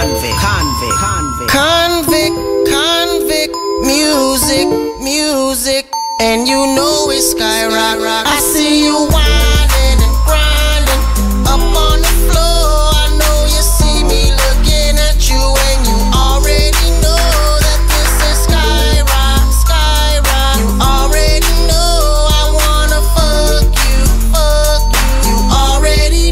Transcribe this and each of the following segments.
Convict, convict, convict, convict, convict. Music, music, and you know it's Skyrock. I see you whining and grinding up on the floor. I know you see me looking at you, and you already know that this is Skyrock, Skyrock. You already know I wanna fuck you, fuck you. You already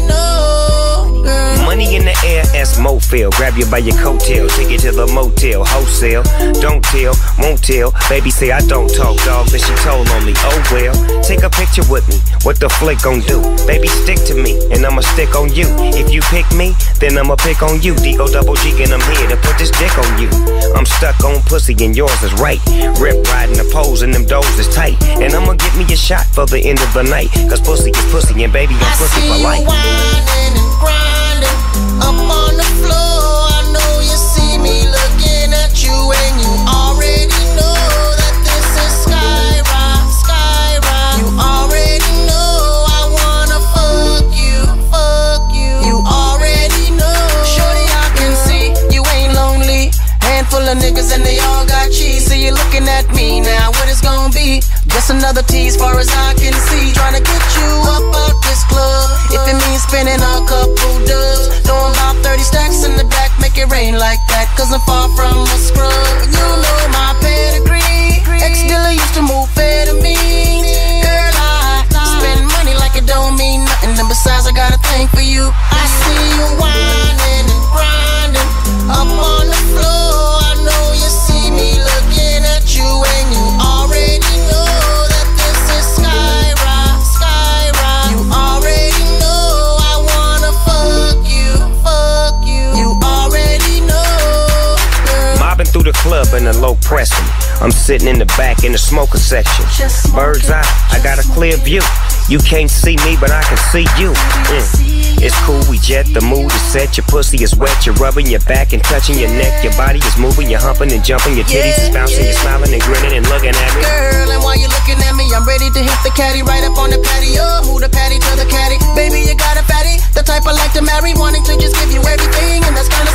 know, girl. Money in the air, as Mofil. Grab you by your coattail, take you to the motel, wholesale. Don't tell, won't tell. Baby say I don't talk, dog, but she told on me. Oh well, take a picture with me. What the flick gon' do? Baby, stick to me, and I'ma stick on you. If you pick me, then I'ma pick on you. D-O-double-G, and I'm here to put this dick on you. I'm stuck on pussy, and yours is right. Rip riding the poles, and them doors is tight. And I'ma get me a shot for the end of the night. Cause pussy is pussy, and baby, I'm pussy for life. I see you whining and grinding up on the floor. I know you see me looking at you, and you already know that this is Skyrock, Skyrock. You already know I wanna fuck you, fuck you. You already know. Shorty, I can see you ain't lonely. Handful of niggas and they all got cheese. So you're looking at me now, what it's gonna be? Just another tease far as I can see. Trying to get you up out this club. If it means spending a couple dubs, throwing about 30 stacks in the back, make it rain like that. Cause I'm far from a scrub. You know my pedigree. Ex-dealer used to move amphetamines. Girl, I spend money like it don't mean nothing. And besides, I got a thing for you. I see you whining and grinding up on the floor. I know you see me looking at you, and you already know that this is Skyrock, Skyrock. You already know I wanna fuck you, fuck you. You already know, girl. Mobbing through the club in a low pressing. I'm sitting in the back in the smoker section. Bird's eye, I got a clear view. You can't see me, but I can see you. It's cool, we jet, the mood is set. Your pussy is wet, you're rubbing your back and touching your neck. Your body is moving, you're humping and jumping. Your titties is bouncing, you're smiling and grinning and looking at me. Girl, and while you're looking at me, I'm ready to hit the caddy right up on the patio. Move the patty to the caddy. Baby, you got a fatty, the type I like to marry. Wanting to just give you everything, and that's kinda